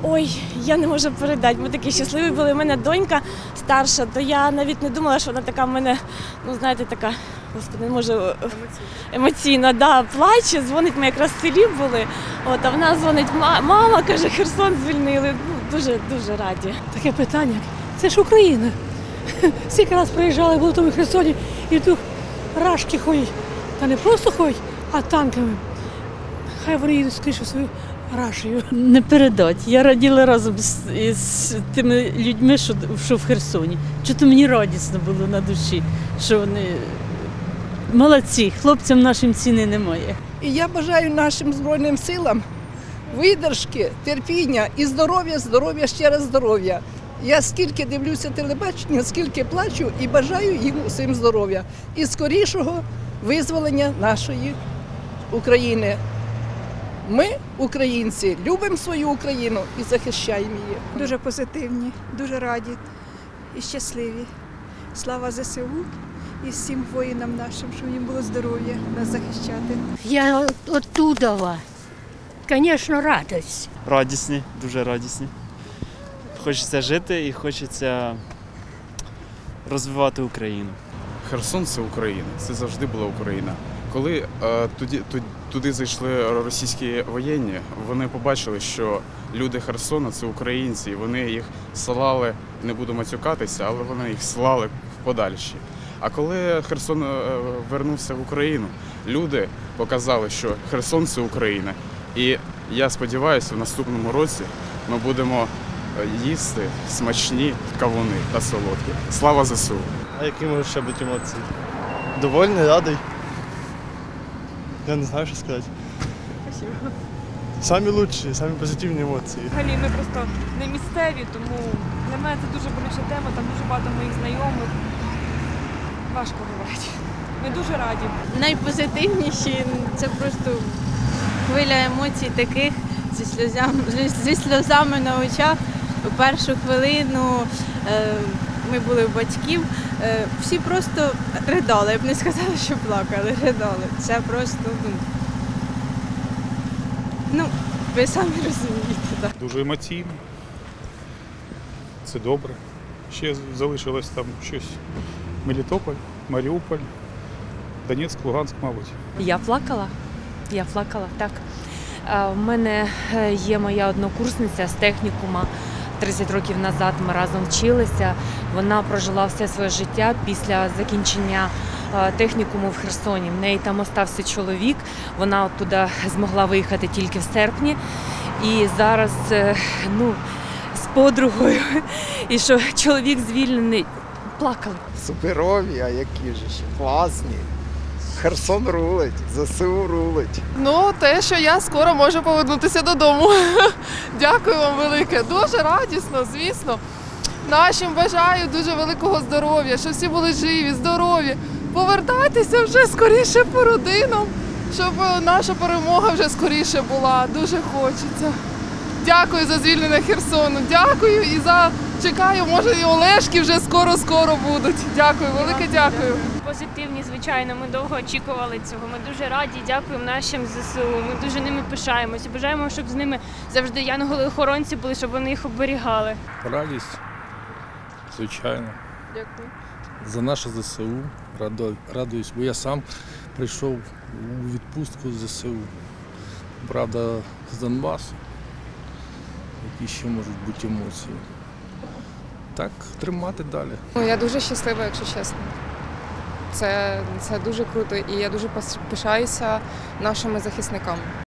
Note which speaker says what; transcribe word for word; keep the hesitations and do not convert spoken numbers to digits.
Speaker 1: Ой, я не можу передати, ми такі щасливі були. У мене донька старша, то я навіть не думала, що вона така в мене, ну знаєте, така, господи, не можу, емоційна, да, плаче, дзвонить, ми якраз в селі були, от, а вона дзвонить, мама, каже, Херсон звільнили, ну, дуже, дуже раді.
Speaker 2: Таке питання, це ж Україна. Скільки раз приїжджали, були в тому Херсоні, і тут рашки ходять, та не просто ходять, а танками. Хай вони їдуть скоріше в свою Рашію.
Speaker 3: Не передать. Я раділа разом з, з тими людьми, що, що в Херсоні. Чого мені радісно було на душі, що вони молодці, хлопцям нашим ціни немає.
Speaker 4: І я бажаю нашим Збройним силам видержки, терпіння і здоров'я, здоров'я, ще раз здоров'я. Я скільки дивлюся телебачення, скільки плачу і бажаю їм усім здоров'я. І скорішого визволення нашої України. Ми, українці, любимо свою Україну і захищаємо її.
Speaker 5: Дуже позитивні, дуже раді і щасливі. Слава зе се у і всім воїнам нашим, щоб їм було здоров'я нас захищати.
Speaker 6: Я оттудова. Звісно, радість.
Speaker 7: Радісні, дуже радісні. Хочеться жити і хочеться розвивати Україну.
Speaker 8: Херсон – це Україна, це завжди була Україна. Коли е, туди, туди зайшли російські воєнні, вони побачили, що люди Херсона – це українці, і вони їх слали, не буду матюкатися, але вони їх слали в подальші. А коли Херсон е, вернувся в Україну, люди показали, що Херсон – це Україна. І я сподіваюся, в наступному році ми будемо їсти смачні кавуни та солодкі. Слава зе се у!
Speaker 9: А які можуть ще бути емоції? Довольний, радий. Я не знаю, що сказати.
Speaker 10: Спасибо.
Speaker 9: Самі лучші, самі позитивні емоції.
Speaker 10: Взагалі ми просто не місцеві, тому для мене це дуже болюча тема, там дуже багато моїх знайомих. Важко говорити. Ми дуже раді.
Speaker 11: Найпозитивніші – це просто хвиля емоцій таких зі сльозами, зі сльозами на очах. У першу хвилину ми були у батьків, всі просто ридали, я б не сказала, що плакали, ридали. Це просто, ну, ну ви самі розумієте. Так.
Speaker 12: Дуже емоційно, це добре. Ще залишилось там щось Мелітополь, Маріуполь, Донецьк, Луганськ, мабуть.
Speaker 13: Я плакала, я плакала, так. У мене є моя однокурсниця з технікума. тридцять років назад ми разом вчилися. Вона прожила все своє життя після закінчення технікуму в Херсоні. В неї там остався чоловік, вона оттуда змогла виїхати тільки в серпні. І зараз, ну, з подругою, і що чоловік звільнений, плакали.
Speaker 14: Суперові, а які ж, класні. Херсон рулить, зе се у рулить.
Speaker 15: Ну, те, що я скоро можу повернутися додому. Дякую вам велике. Дуже радісно, звісно. Нашим бажаю дуже великого здоров'я, щоб всі були живі, здорові. Повертайтеся вже скоріше по родинам, щоб наша перемога вже скоріше була. Дуже хочеться. Дякую за звільнення Херсону. Дякую і за... Чекаю, може і Олешки вже скоро-скоро будуть. Дякую, велике дякую.
Speaker 16: Позитивні, звичайно, ми довго очікували цього. Ми дуже раді, дякуємо нашим зе се у. Ми дуже ними пишаємося. Бажаємо, щоб з ними завжди янголи-охоронці були, щоб вони їх оберігали.
Speaker 17: Радість, звичайно.
Speaker 15: Дякую.
Speaker 17: За наше зе се у радуюсь, бо я сам прийшов у відпустку з зе се у. Правда, з Донбасу. Які ще можуть бути емоції. Так, тримати далі.
Speaker 18: Ну, я дуже щаслива, якщо чесно. Це, це дуже круто і я дуже пишаюся нашими захисниками.